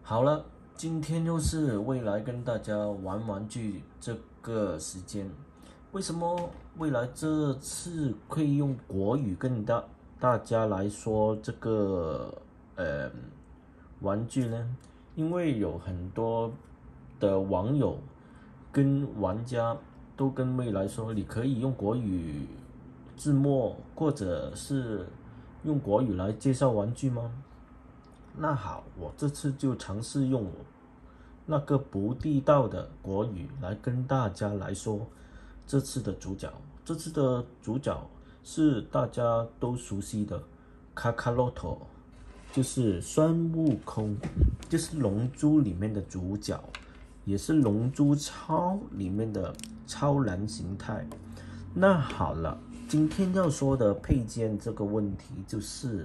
好了，今天又是未来跟大家玩玩具这个时间。为什么未来这次可以用国语跟大家来说这个玩具呢？因为有很多的网友跟玩家都跟未来说，你可以用国语字幕，或者是用国语来介绍玩具吗？那好，我这次就尝试用那个不地道的国语来跟大家来说这次的主角。这次的主角是大家都熟悉的卡卡洛托，就是孙悟空，就是《龙珠》里面的主角，也是《龙珠超》里面的超人形态。那好了，今天要说的配件这个问题就是。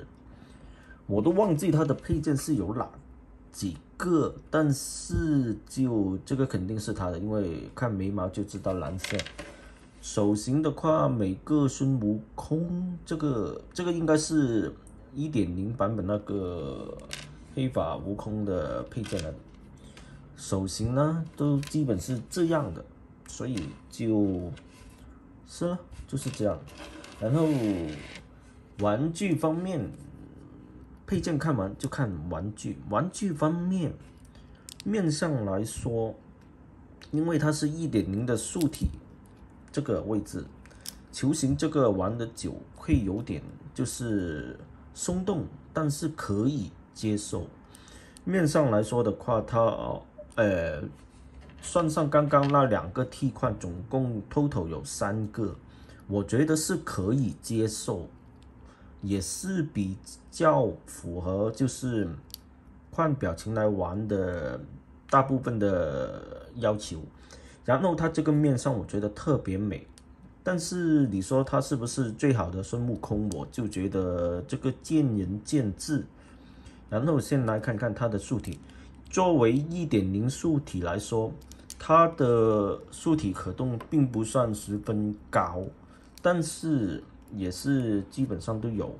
我都忘记它的配件是有哪几个，但是就这个肯定是它的，因为看眉毛就知道蓝色。手型的话，每个孙悟空这个应该是1.0版本那个黑发悟空的配件了。手型呢都基本是这样的，所以就是了，就是这样。然后玩具方面。配件看完就看玩具。玩具方面，面上来说，因为它是1.0的素体，这个位置，球形这个玩的久会有点就是松动，但是可以接受。面上来说的话，它算上刚刚那2个替换，总共 total 有3个，我觉得是可以接受。也是比较符合就是换表情来玩的大部分的要求。然后它这个面上我觉得特别美，但是你说它是不是最好的孙悟空，我就觉得这个见仁见智。然后先来看看它的素体，作为1.0素体来说，它的素体可动并不算十分高，但是也是基本上都有。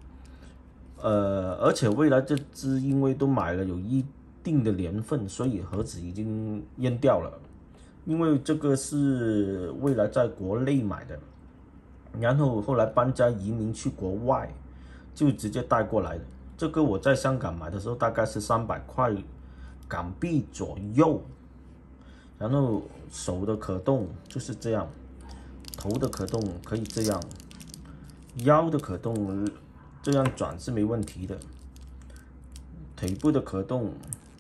而且未来这只因为都买了有一定的年份，所以盒子已经扔掉了。因为这个是未来在国内买的，然后后来搬家移民去国外，就直接带过来的。这个我在香港买的时候大概是300块港币左右。然后手的可动就是这样，头的可动可以这样，腰的可动这样转是没问题的，腿部的可动，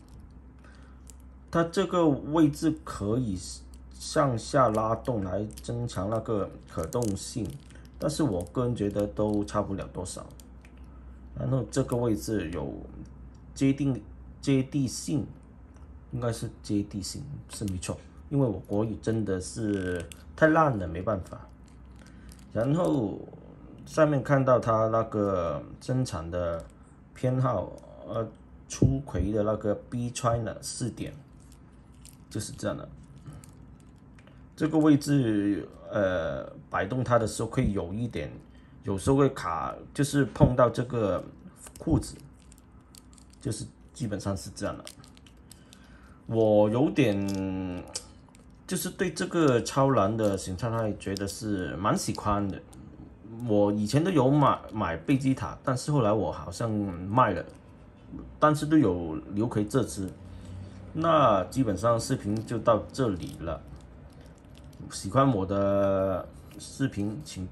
它这个位置可以上下拉动来增强那个可动性，但是我个人觉得都差不了多少。然后这个位置有接地性，应该是接地性是没错，因为我国语真的是太烂了，没办法。然后上面看到它那个生产的编号，出魁的那个 B China 4点，就是这样的。这个位置，摆动它的时候会有一点，有时候会卡，就是碰到这个裤子，就是基本上是这样的。我有点，就是对这个超蓝的形态觉得是蛮喜欢的。我以前都有买贝吉塔，但是后来我好像卖了，但是都有刘奎这只。那基本上视频就到这里了。喜欢我的视频，请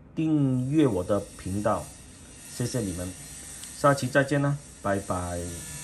订阅我的频道，谢谢你们，下期再见啦，拜拜。